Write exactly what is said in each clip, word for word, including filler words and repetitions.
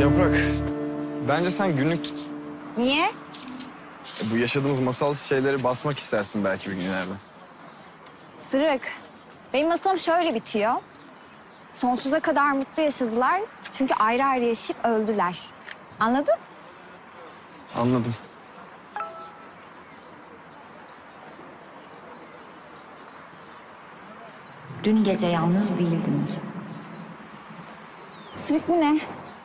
Yaprak, bence sen günlük tut. Niye? E, bu yaşadığımız masal şeyleri basmak istersin belki bir günlerde. Sırık. Benim masalım şöyle bitiyor. Sonsuza kadar mutlu yaşadılar. Çünkü ayrı ayrı yaşayıp öldüler. Anladın? Anladım. Dün gece yalnız değildiniz. Sırık bu ne?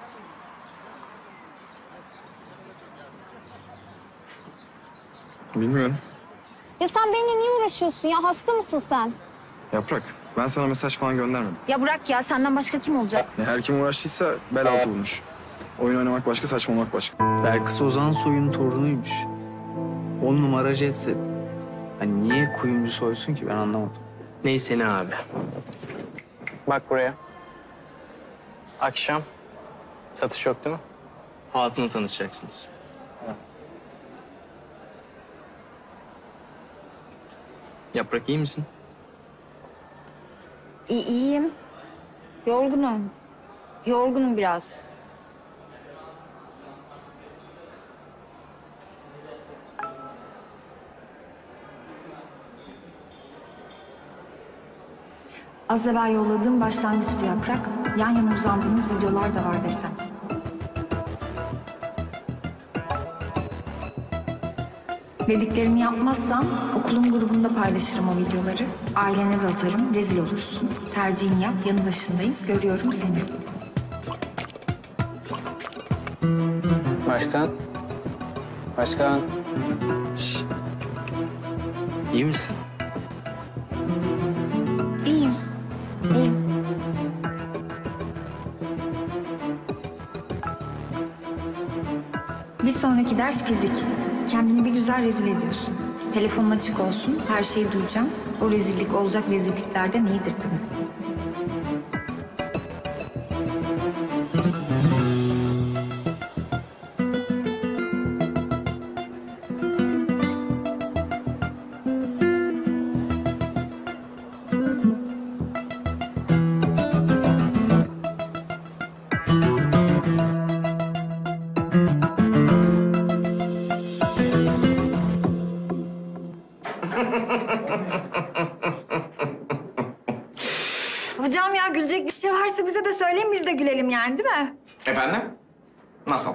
Bilmiyorum. Ya sen benimle niye uğraşıyorsun ya? Hasta mısın sen? Yaprak, ben sana mesaj falan göndermedim. Ya bırak ya, senden başka kim olacak? Ya her kim uğraştıysa bel altı bulmuş. Oyun oynamak başka, saçmalamak başka. Belkıs Ozan Soy'un torunuymuş. On numara jet set. Hani niye kuyumcu soysun ki ben anlamadım. Neyse ne abi. Bak buraya. Akşam satış yok değil mi? Altına tanışacaksınız. Yaprak iyi misin? İyi, iyiyim. Yorgunum. Yorgunum biraz. Az evvel yolladığım başlangıçtı Yaprak. Yan yana uzandığımız videolar da var desem. Dediklerimi yapmazsan okulun grubunda paylaşırım o videoları. Ailene de atarım, rezil olursun. Tercihini yap, yanı başındayım. Görüyorum seni. Başkan. Başkan. Şş. İyi misin? İyiyim. İyiyim. Bir sonraki ders fizik. Kendini bir güzel rezil ediyorsun. Telefonun açık olsun, her şeyi duyacağım. O rezillik olacak rezilliklerden iyidir değil mi? Hocam ya, gülecek bir şey varsa bize de söyleyin, biz de gülelim yani, değil mi? Efendim? Nasıl?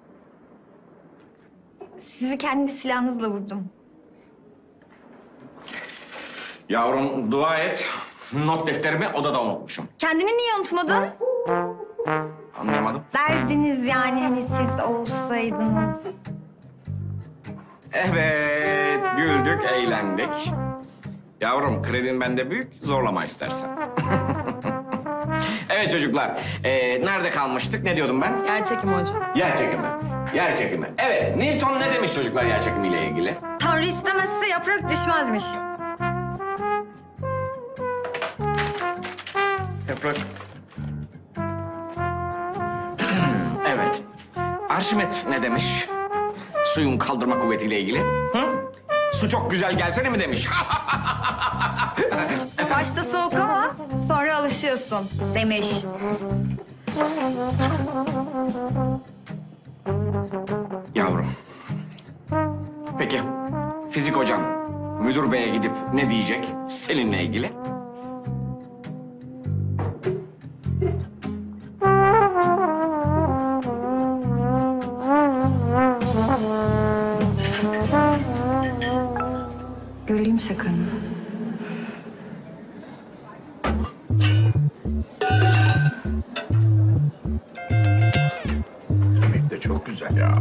Sizi kendi silahınızla vurdum. Yavrum dua et. Not defterimi odada unutmuşum. Kendini niye unutmadın? Anlamadım. Derdiniz yani, hani siz olsaydınız. Evet, güldük, eğlendik. Yavrum kredin bende büyük, zorlama istersen. Evet çocuklar, ee, nerede kalmıştık? Ne diyordum ben? Yer çekimi hocam. Yer çekimi. Yer çekimi. Evet, Newton ne demiş çocuklar yer çekimiyle ilgili? Tanrı istemezse yaprak düşmezmiş. Yaprak. Evet. Arşimet ne demiş? Suyun kaldırma kuvvetiyle ilgili. Hı? Su çok güzel gelsene mi demiş? Başta soğuk ama sonra alışıyorsun demiş. Yavrum. Peki, fizik hocam müdür beye gidip ne diyecek seninle ilgili? Görelim şakanı. Yemek de çok güzel ya.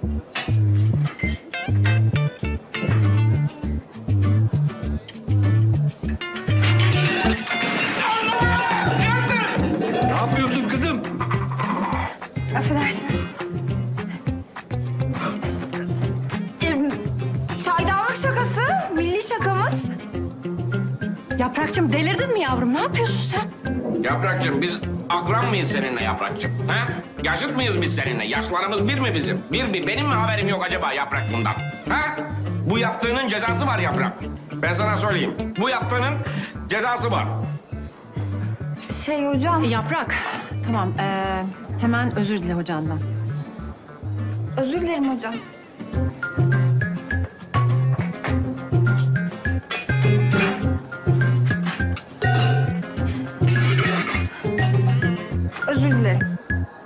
Ne yapıyorsun kızım? Affedersiniz. Em, Çaydanlık şakası, milli şakamız. Yaprakçığım delirdin mi yavrum? Ne yapıyorsun sen? Yaprakcığım biz akran mıyız seninle Yaprakcığım? Ha? Yaşıt mıyız biz seninle? Yaşlarımız bir mi bizim? Bir mi? Benim mi haberim yok acaba Yaprak bundan? Ha? Bu yaptığının cezası var Yaprak. Ben sana söyleyeyim. Bu yaptığının cezası var. Şey hocam. Yaprak, tamam. Ee, Hemen özür dile hocandan. Özür dilerim hocam. Özür dilerim.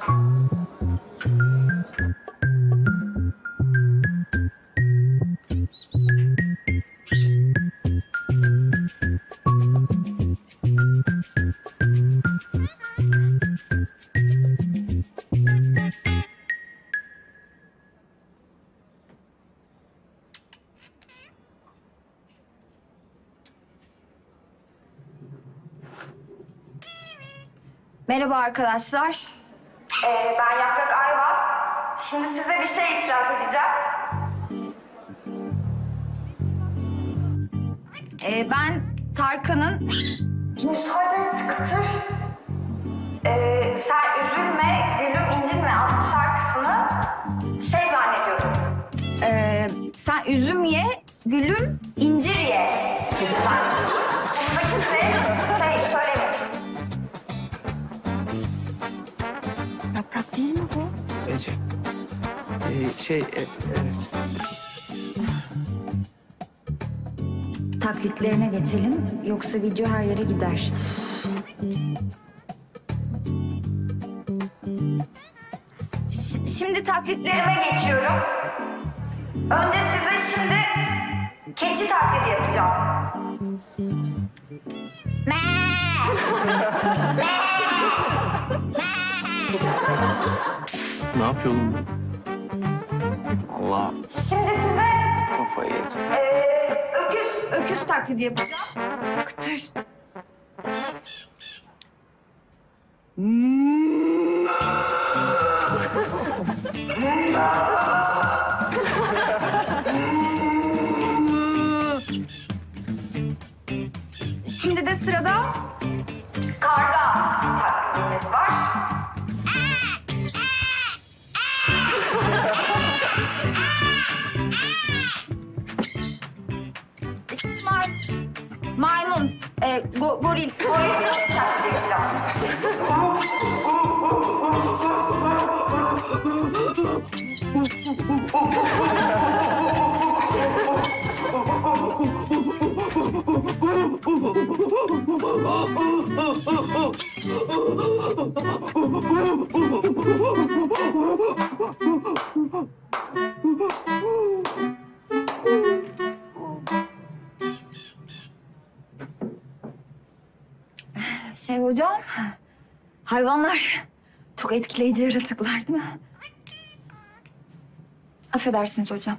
Merhaba arkadaşlar. Ee, ben Yaprak Ayvaz. Şimdi size bir şey itiraf edeceğim. Ee, ben Tarkan'ın Müsaade tıkıtır. Ee, sen üzülme, gülüm incinme adlı şarkısını şey zannediyordum. Ee, sen üzüm ye, gülüm incir ye zannediyordum. Bunu da kimseye şey söylememiştim. Yaprak değil mi bu? Ece. Ee, şey, e- evet. Taklitlerine geçelim, yoksa video her yere gider. Ş- şimdi taklitlerime geçiyorum. Önce size şimdi keçi taklidi yapacağım. Ne yapıyor oğlum? Allah Şimdi size kafayı yedi. eee, öküz, öküz taklidi yapacağım. Kıtır. Şimdi de sırada karga taklidimiz var. May maymun, e, go goril, goril taklidi yapacağım. Şey hocam, hayvanlar çok etkileyici yaratıklar değil mi? Affedersiniz hocam.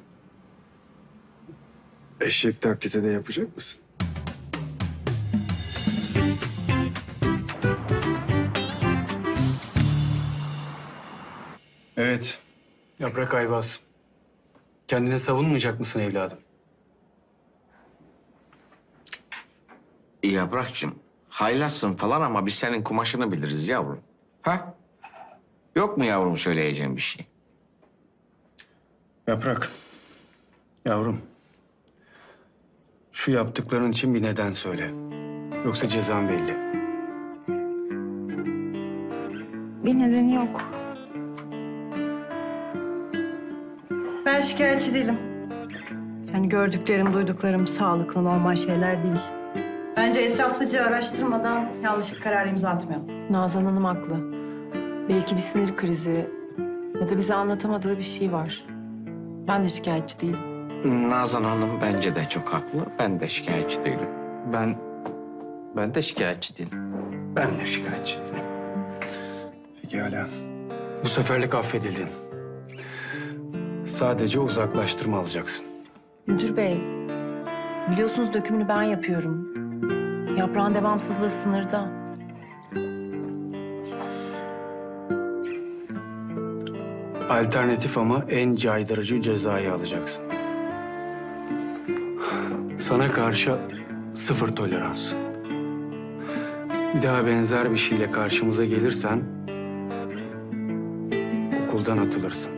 Eşek taklidi de yapacak mısın? Evet. Yaprak Ayvaz. Kendine savunmayacak mısın evladım? Yaprakçım, haylazsın falan ama biz senin kumaşını biliriz yavrum. Ha? Yok mu yavrum söyleyeceğim bir şey? Yaprak. Yavrum. Şu yaptıkların için bir neden söyle. Yoksa cezan belli. Bir nedeni yok. Ben şikayetçi değilim. Yani gördüklerim, duyduklarım sağlıklı, normal şeyler değil. Bence etraflıca araştırmadan yanlış bir karar imza atmayalım. Nazan Hanım haklı. Belki bir sinir krizi ya da bize anlatamadığı bir şey var. Ben de şikayetçi değilim. Nazan Hanım bence de çok haklı. Ben de şikayetçi değilim. Ben... Ben de şikayetçi değilim. Ben de şikayetçi değilim. Pekala. Bu seferlik affedildin. Sadece uzaklaştırma alacaksın. Müdür bey, biliyorsunuz dökümünü ben yapıyorum. Yaprağın devamsızlığı sınırda. Alternatif ama en caydırıcı cezayı alacaksın. Sana karşı sıfır tolerans. Bir daha benzer bir şeyle karşımıza gelirsen okuldan atılırsın.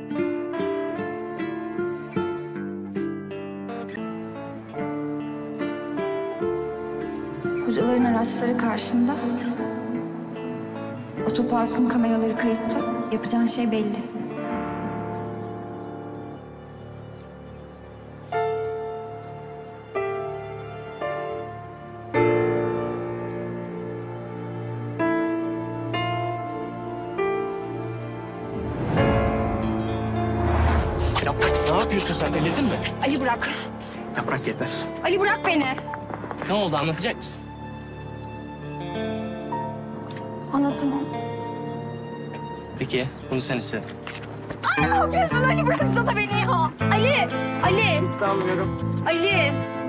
Hocaların araçları karşında. Otoparkın kameraları kayıtta. Yapacağın şey belli. Yaprak ne yapıyorsun sen? Delirdin mi? Ali bırak. Yaprak yeter. Ali bırak beni. Ne oldu anlatacak mısın? Anlatamam. Peki bunu sen iste. Ay, ne yapıyorsun Ali? Bıraksana beni ya. Ali. Ali. Sanmıyorum. Ali.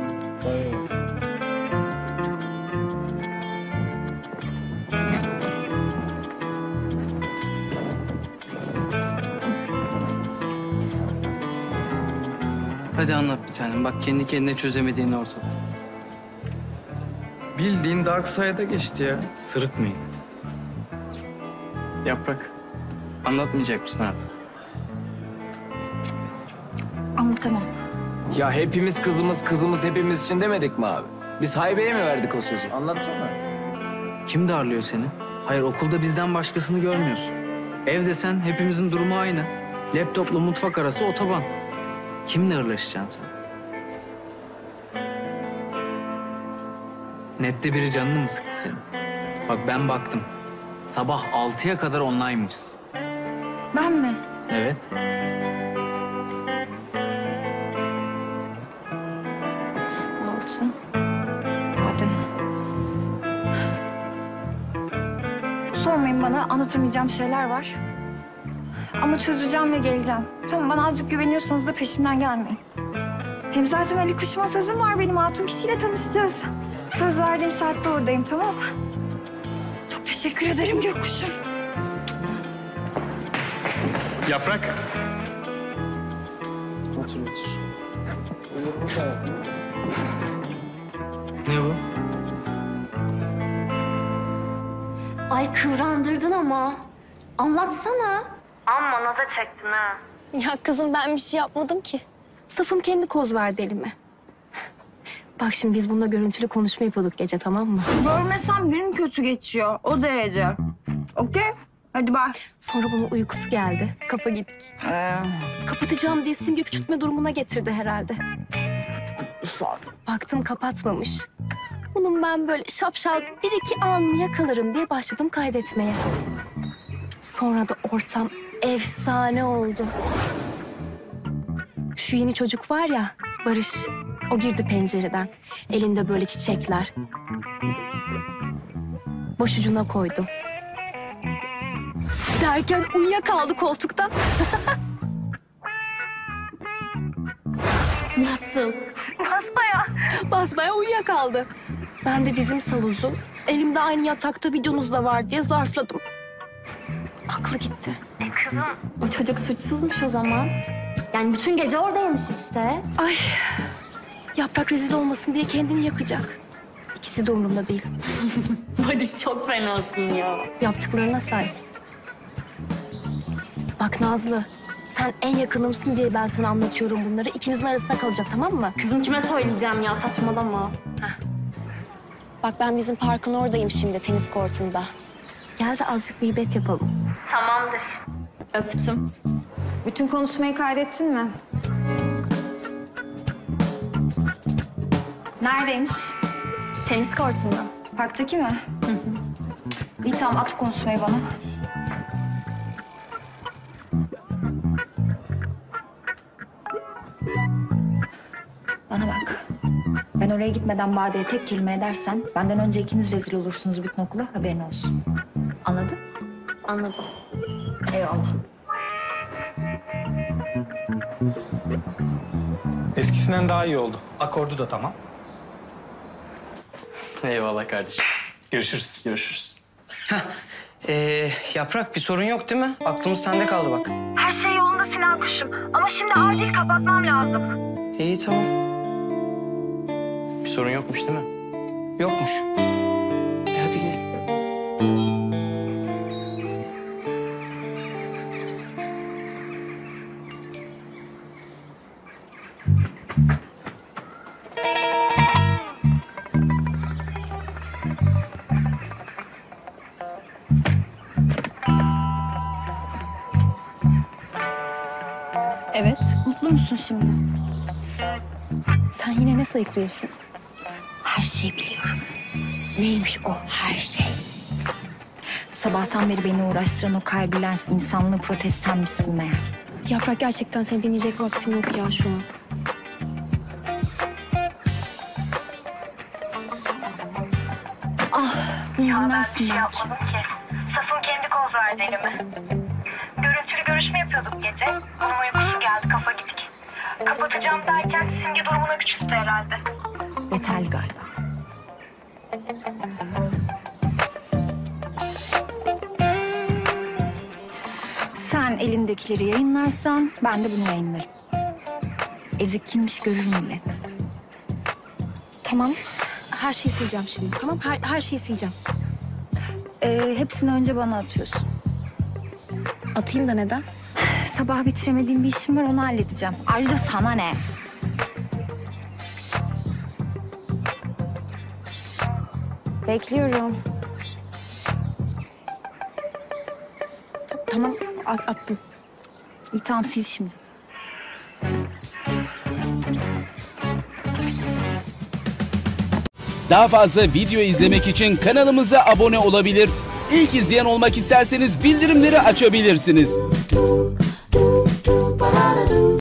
Hadi anlat bir tanem. Bak kendi kendine çözemediğin ortada. Bildiğin Dark Side'a geçti ya. Sırıtmayın. Yaprak, anlatmayacak mısın artık? Anlatamam. Ya hepimiz kızımız, kızımız hepimiz için demedik mi abi? Biz haybeye mi verdik o sözü? Anlatsana. Kim darlıyor seni? Hayır, okulda bizden başkasını görmüyorsun. Evde sen, hepimizin durumu aynı. Laptopla mutfak arası otoban. Kimle hırlaşacaksın sen? Nette biri canını mı sıktı senin? Bak ben baktım. Sabah altıya kadar online'mışsın. Ben mi? Evet. Altı. Hadi. Sormayın bana, anlatamayacağım şeyler var. Ama çözeceğim ve geleceğim. Tamam, bana azıcık güveniyorsanız da peşimden gelmeyin. Hem zaten Ali Kuş'uma sözüm var benim. Hatun kişiyle tanışacağız. Söz verdiğim saatte oradayım, tamam mı? Çok teşekkür ederim Gökkuşum. Yaprak. Otur otur. Ne bu? Ay kıvrandırdın ama. Anlatsana. Amma naza çektin ha. Ya kızım ben bir şey yapmadım ki. Safım kendi koz verdi elime. Bak şimdi biz bununla görüntülü konuşma yapıyorduk gece, tamam mı? Görmesem günüm kötü geçiyor. O derece. Okey? Hadi bak. Sonra bunun uykusu geldi. Kafa gittik. Ee, Kapatacağım diye simge küçültme durumuna getirdi herhalde. Baktım kapatmamış. Bunun ben böyle şapşal bir iki anını yakalarım diye başladım kaydetmeye. Sonra da ortam efsane oldu. Şu yeni çocuk var ya, Barış. O girdi pencereden. Elinde böyle çiçekler. Başucuna koydu. Derken uyuyakaldı koltukta. Nasıl? Basbaya. Basbaya uyuyakaldı. Ben de bizim saluzu, elimde aynı yatakta videonuz da var diye zarfladım. Aklı gitti. Kızım. O çocuk suçsuzmuş o zaman. Yani bütün gece oradaymış işte. Ay, Yaprak rezil olmasın diye kendini yakacak. İkisi de umurumda değil. Badis çok fenasın ya. Yaptıklarına saysın. Bak Nazlı, sen en yakınımsın diye ben sana anlatıyorum bunları. İkimizin arasında kalacak, tamam mı? Kızım kime söyleyeceğim ya, saçmalama. Bak ben bizim parkın oradayım şimdi, tenis kortunda. Gel de azıcık gıybet yapalım. Tamamdır. Öptüm. bütün konuşmayı kaydettin mi? Neredeymiş? Tenis kortunda. Parktaki mi? Hı hı. İyi tamam, at konuşmayı bana. Bana bak. Ben oraya gitmeden Bade'ye tek kelime edersen benden önce ikiniz rezil olursunuz bütün okula, haberin olsun. Anladın? Anladım. Eyvallah. Eskisinden daha iyi oldu. Akordu da tamam. Eyvallah kardeşim. Görüşürüz. Görüşürüz. Ee, Yaprak bir sorun yok değil mi? Aklımız sende kaldı bak. Her şey yolunda Sinan Kuşum. Ama şimdi acil kapatmam lazım. İyi tamam. Bir sorun yokmuş değil mi? Yokmuş. E hadi gidelim. Evet. Mutlu musun şimdi? Sen yine ne sayıklıyorsun? Her şeyi biliyorum. Neymiş o her şey? Sabahtan beri beni uğraştıran o kalbi lens insanlığı protez sen misin meğer? Yaprak, gerçekten seni dinleyecek vaktim yok ya şu an. Ah, bunu dinlersin şey belki. yapmadım ki. Safın kendi koz verdi elime. Görüntülü görüşme yapıyorduk gece. Onun uykusu geldi, kafa gidik. Kapatacağım derken Simge durumuna küçülttü herhalde. Yeterli galiba. Sen elindekileri yayınlarsan ben de bunu yayınlarım. Ezik kimmiş görür millet. Tamam. Her şeyi sileceğim şimdi. Tamam. Her, her şeyi sileceğim. Ee, hepsini önce bana atıyorsun. Atayım da neden? Sabah bitiremediğim bir işim var, onu halledeceğim. Ayrıca sana ne? Bekliyorum. Tamam. At, attım. İyi tamam, sil şimdi. Daha fazla video izlemek için kanalımıza abone olabilir. İlk izleyen olmak isterseniz bildirimleri açabilirsiniz.